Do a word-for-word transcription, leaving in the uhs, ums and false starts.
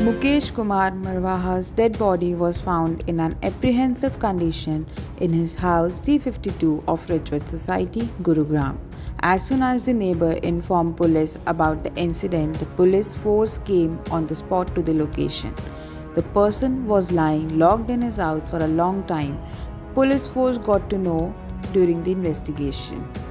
Mukesh Kumar Marwah's dead body was found in an apprehensive condition in his house C fifty-two of Richwood Society, Gurugram. As soon as the neighbor informed police about the incident, the police force came on the spot to the location. The person was lying locked in his house for a long time. Police force got to know during the investigation.